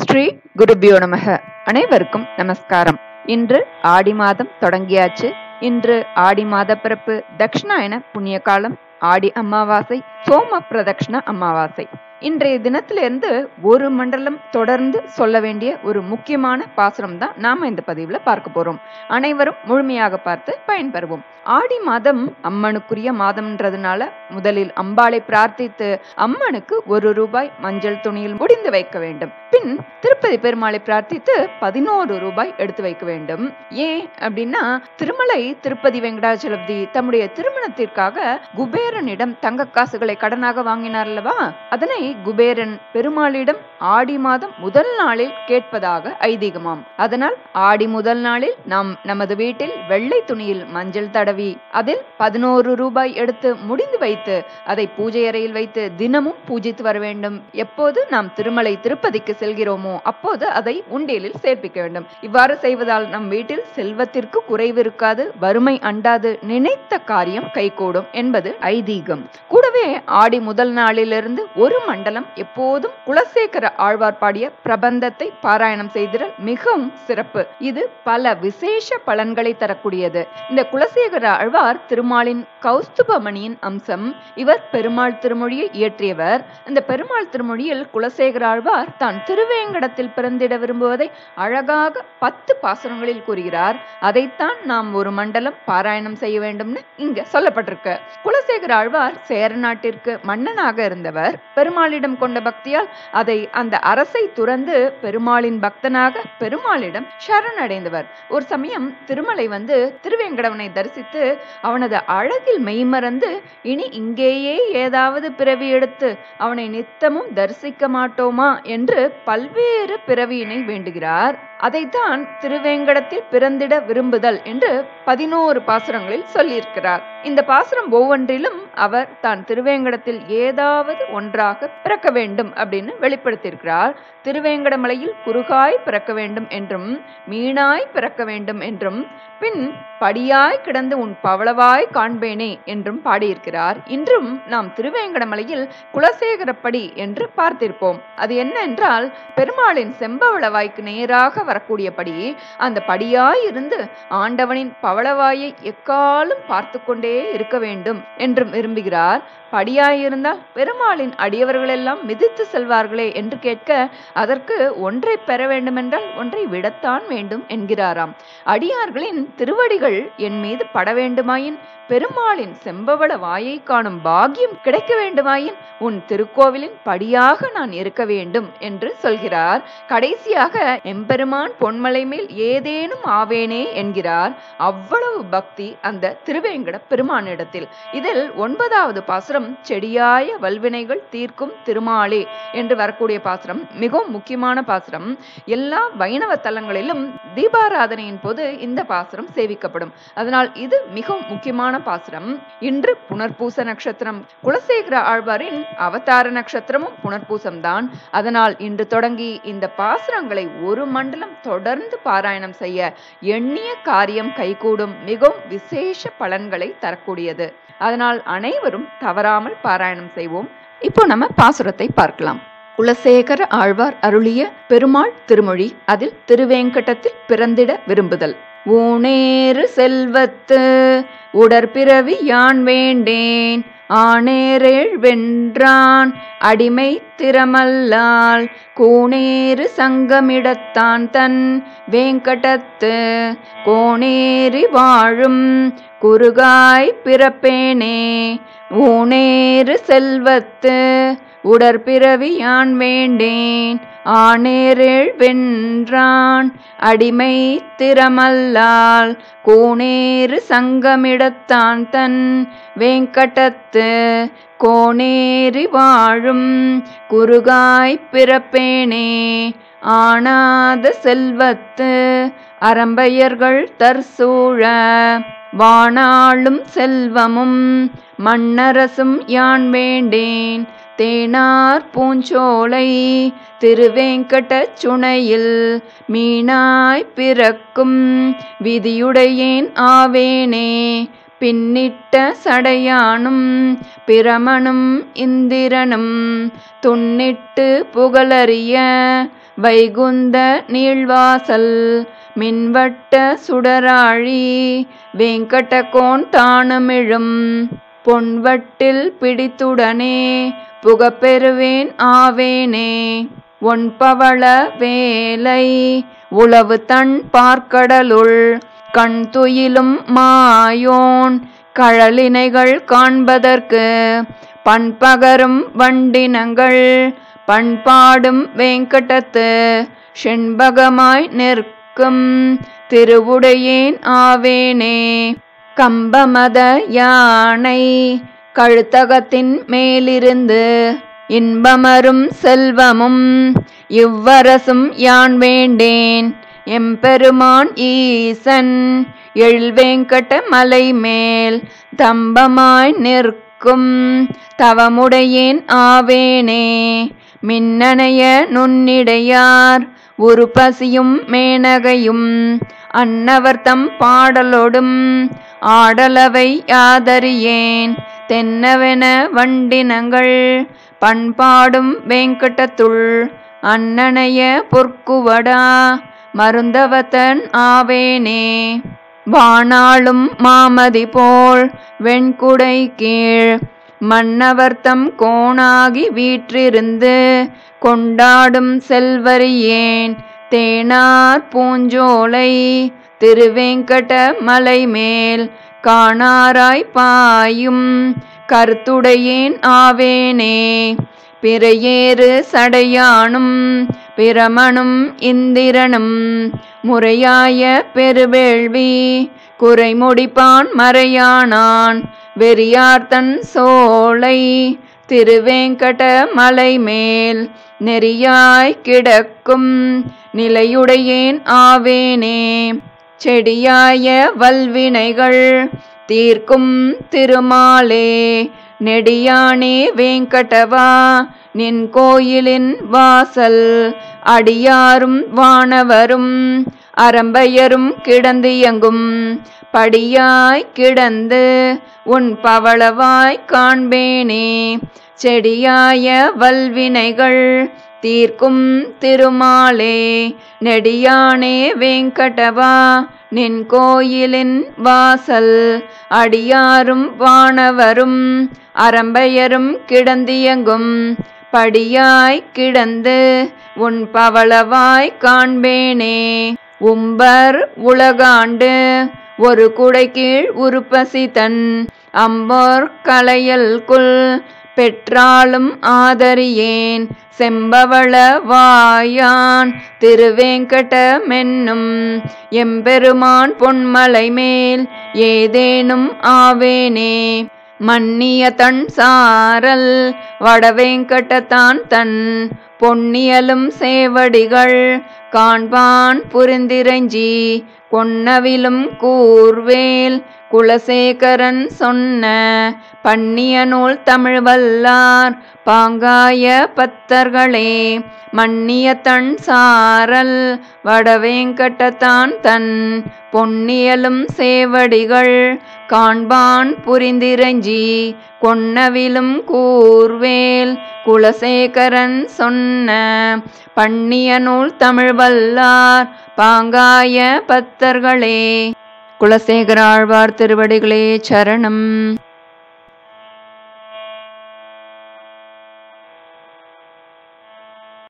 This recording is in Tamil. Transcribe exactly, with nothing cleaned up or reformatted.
ஸ்ரீ குருபியோ நமக. அனைவருக்கும் நமஸ்காரம். இன்று ஆடி மாதம் தொடங்கியாச்சு. இன்று ஆடி மாத பிறப்பு, தட்சிணாயன புண்ணிய காலம், ஆடி அமாவாசை, சோம பிரதட்சிண அமாவாசை. இன்றைய தினத்திலிருந்து ஒரு மண்டலம் தொடர்ந்து சொல்ல வேண்டிய ஒரு முக்கியமான பாசுரம் தான் நாம இந்த பதிவுல பார்க்க போறோம். அனைவரும் முழுமையாக பார்த்து பயன்பெறுவோம். ஆடி மாதம் அம்மனுக்குரிய மாதம்ன்றதுனால முதலில் அம்பாளை பிரார்த்தித்து அம்மனுக்கு ஒரு ரூபாய் மஞ்சள் துணியில் முடிந்து வைக்க வேண்டும். பின் திருப்பதி பெருமாளை பிரார்த்தித்து பதினோரு ரூபாய் எடுத்து வைக்க வேண்டும். ஏன் அப்படின்னா, திருமலை திருப்பதி வெங்கடாச்சலபதி தம்முடைய திருமணத்திற்காக குபேரனிடம் தங்க காசுகளை கடனாக வாங்கினார் அல்லவா, அதனை குபேரன் பெருமாளிடம் ஆடி மாதம் முதல் நாளில் கேட்பதாக ஐதீகமாம். அதனால் ஆடி முதல் நாளில் நாம் நமது வீட்டில் வெள்ளை துணியில் மஞ்சள் தடவி அதில் பதினோரு ரூபாய் எடுத்து முடிந்து வைத்து அதை பூஜை அறையில் வைத்து தினமும் பூஜித்து வர வேண்டும். எப்போது நாம் திருமலை திருப்பதிக்கு செல்கிறோமோ அப்போது அதை உண்டியலில் சேர்ப்பிக்க வேண்டும். இவ்வாறு செய்வதால் நம் வீட்டில் செல்வத்திற்கு குறைவு இருக்காது, வறுமை அண்டாது, நினைத்த காரியம் கைகூடும் என்பது ஐதீகம். கூடவே ஆடி முதல் நாளிலிருந்து ஒரு மண்டலம் எப்போதும் குலசேகர ஆழ்வார் பாடிய பிரபந்தத்தை பாராயணம் செய்திடல் மிகவும் சிறப்பு. இது பல விசேஷ பலன்களை தரக்கூடியது. இந்த குலசேகர ஆழ்வார் திருமாலின் கௌஸ்துபமணியின் அம்சம். இவர் பெருமாள் திருமொழியை இயற்றியவர். இந்த பெருமாள் திருமொழியில் குலசேகர ஆழ்வார் தான் திருவேங்கடத்தில் பிறந்திட விரும்புவதை அழகாக பத்து பாசுரங்களில் கூறுகிறார். அதைத்தான் நாம் ஒரு மண்டலம் பாராயணம் செய்ய வேண்டும்னு இங்க சொல்லப்பட்டிருக்கு. குலசேகர ஆழ்வார் சேர நாட்டிற்கு மன்னனாக இருந்தவர். பெருமாளிடம் கொண்ட பக்தியால் அதை அந்த அரசை துறந்து பெருமாளின் பக்தனாக பெருமாளிடம் சரணடைந்தவர். ஒரு சமயம் திருமலை வந்து திருவேங்கடவனை தரிசித்து அவனது அழகில் மெய்மறந்து இனி இங்கேயே ஏதாவது பிறவி எடுத்து அவனை நித்தமும் தரிசிக்க மாட்டோமா என்று பல்வேறு பிறவியினை வேண்டுகிறார். அதைத்தான் திருவேங்கடத்தில் பிறந்திட விரும்புதல் என்று பதினோரு பாசுரங்களில் சொல்லியிருக்கிறார். இந்த பாசுரம் ஒவ்வொன்றிலும் அவர் தான் திருவேங்கடத்தில் ஏதாவது ஒன்றாக பிறக்க வேண்டும் அப்படின்னு வெளிப்படுத்தியிருக்கிறார். திருவேங்கடமலையில் குறுகாய் பிறக்க வேண்டும் என்றும், மீனாய் பிறக்க வேண்டும் என்றும், பின் படியாய் கிடந்து உன் பவளவாய் காண்பேனே என்றும் பாடியிருக்கிறார். இன்றும் நாம் திருவேங்கடமலையில் குலசேகரப்படி என்று பார்த்திருப்போம். அது என்ன என்றால், பெருமாளின் செம்பவளவாய்க்கு நேராக வரக்கூடியபடி அந்த படியாய் இருந்து ஆண்டவனின் பவளவாயை எக்காலும் பார்த்து கொண்டே இருக்க வேண்டும் என்றும் விரும்புகிறார். படியாயிருந்தால் பெருமாளின் அடியவர்கள் எல்லாம் மிதித்து செல்வார்களே என்று கேட்க, அதற்கு ஒன்றை பெற வேண்டுமென்றால் ஒன்றை விடத்தான் வேண்டும் என்கிறாராம். அடியார்களின் திருவடிகள் என் மீது பட வேண்டுமாயின், பெருமாளின் செம்பவள வாயை காணும் பாக்கியம் கிடைக்க வேண்டுமாயின் உன் திருக்கோவிலின் படியாக நான் இருக்க வேண்டும் என்று சொல்கிறார். கடைசியாக எம்பெருமான் பொன்மலை மேல் ஏதேனும் ஆவேனே என்கிறார். அவ்வளவு பக்தி அந்த திருவேங்கட பெருமானிடத்தில். இதில் ஒன்பதாவது பாசுரம் செடியாய வல்வினைகள் தீர்க்கும் திருமாலே என்று வரக்கூடிய பாசுரம் மிகவும் முக்கியமான பாசுரம். எல்லா வைணவ தலங்களிலும் தீபாராதனையின் போது இந்த பாசுரம் சேவிக்கப்படும். அதனால் இது மிகவும் முக்கியமான பாசுரம். இன்று புனர்பூச நட்சத்திரம். குலசேகர ஆழ்வாரின் அவதார நட்சத்திரமும் புனர்பூசம் தான். அதனால் இன்று தொடங்கி இந்த பாசுரங்களை ஒரு மண்டலம் தொடர்ந்து பாராயணம் செய்ய எண்ணிய காரியம் கைகூடும். மிகவும் விசேஷ பலன்களை தரக்கூடியது. அதனால் அனைவரும் தவறாமல் பாராயணம் செய்வோம். இப்போ நம்ம பாசுரத்தை பார்க்கலாம். குலசேகர ஆழ்வார் அருளிய பெருமாள் திருமொழி. அதில் திருவேங்கடத்தில் பிறந்திட விரும்புதல். ஊனேறு செல்வத்து உடற்பிறவி யான் வேண்டேன், ஆனேரேழ் வென்றான் அடிமை திறமல்லால், கூனேறு சங்கமிடத்தான் தன் வேங்கடத்து கோனேறி வாழும் குறுகாய் பிறப்பேனே. ஊனேறு செல்வத்து உடற்பிறவி யான் வேண்டேன், ஆனேரேழ் வென்றான் அடிமை திறமல்லால், கோனேறு சங்கமிடத்தான் தன் வேங்கடத்து கோனேறி வாழும் குறுகாய் பிறப்பேனே. ஆனாத செல்வத்து அரம்பையர்கள் தற்சூழ, வானாளும் செல்வமும் மன்னரசும் யான் வேண்டேன், தேனார் பூஞ்சோலை திருவேங்கட சுனையில் மீனாய் பிறக்கும் விதியுடையேன் ஆவேனே. பின்னிட்ட சடையானும் பிரமனும் இந்திரனும் துன்னிட்டு புகழறிய வைகுந்த நீள்வாசல் மின்வட்ட சுடராழி வெங்கடகோன் தானமிழும் பொன்வட்டில் பிடித்துடனே புகப்பெறுவேன் ஆவேனே. ஒன்பவள வேலை உளவு தன் பார்க்கடலுள் கண் துயிலும் மாயோன் கழலினைகள் காண்பதற்கு பண்பகரும் வண்டினங்கள் பண்பாடும் வெங்கடத்து செண்பகமாய் நிற்கும் திருவுடையேன் ஆவேனே. கம்பமத யானை கழுத்தகத்தின் மேலிருந்து இன்பமரும் செல்வமும் இவ்வரசும் யான் வேண்டேன். எம்பெருமான் ஈசன் எழில்வேங்கட மலை மேல் தம்பமாய் நிற்கும் தவமுடையேன் ஆவேனே. மின்னணைய நுண்ணிடையார் உருபசியும் மேனகையும் அன்னவர்த்தம் பாடலோடும் ஆடலவை யாதறியேன். தென்னவென வண்டினங்கள் பண்பாடும் வெங்கடத்துள் அன்னணைய பொற்குவடா மருந்தவத்தன் ஆவேனே. வானாளும் மாமதி போல் வெண்குடை கீழ் மன்னவர்த்தம் கோணாகி வீற்றிருந்து கொண்டாடும் செல்வரியேன். தேனார் பூஞ்சோலை திருவேங்கட மலை மேல் காணாராய் பாயும் கருத்துடையேன் ஆவேனே. பிறையேறு சடையானும் பிரமனும் இந்திரனும் முறையாய பெருவேள்வி குறைமுடிப்பான் மறையானான் வெறியார்த்தன் சோலை திருவேங்கட மலை மேல் நெறியாய் கிடக்கும் நிலையுடையேன் ஆவேனே. செடியாய வல்வினைகள் தீர்க்கும் திருமாலே நெடியானே வேங்கடவா நின் கோயிலின் வாசல் அடியாரும் வானவரும் அரம்பையரும் கிடந்தியங்கும் படியாய் கிடந்து உன் பவளவாய் காண்பேனே. செடியாய வல்வினைகள் தீர்க்கும் திருமாலே நெடியானே வேங்கடவா நின் கோயிலின் வாசல் அடியாரும் வானவரும் அரம்பையரும் கிடந்தியங்கும் படியாய் கிடந்து உன் பவளவாய் காண்பேனே. உம்பர் உலகாண்டு ஒரு குடைக்கீழ் உருப்பசி தன் அம்போர் களையல் குல் பெற்றாலும் ஆதரியேன். செம்பவள வாயான் திருவேங்கட மென்னும் எம்பெருமான் பொன்மலை மேல் ஏதேனும் ஆவேனே. மன்னிய தன் சாரல் வடவேங்கடத்தான் தன் பொன்னியலும் சேவடிகள் காண்பான் புரிந்திரஞ்சி கொன்னவிலும் கூர்வேல் குலசேகரன் சொன்ன பண்ணிய நூல் தமிழ் வல்லார் பாங்காய பத்தர்களே. மன்னிய தன் சாரல் வடவேங்கடத்தான் தன் பொன்னியலும் சேவடிகள் காண்பான் புரிந்திரஞ்சி கொன்னவிலும் கூர்வேல் குலசேகரன் சொன்ன பண்ணிய நூல் தமிழ் வல்லார் பாங்காய பத்தர்களே. குலசேகர ஆழ்வார் திருவடிகளே சரணம்.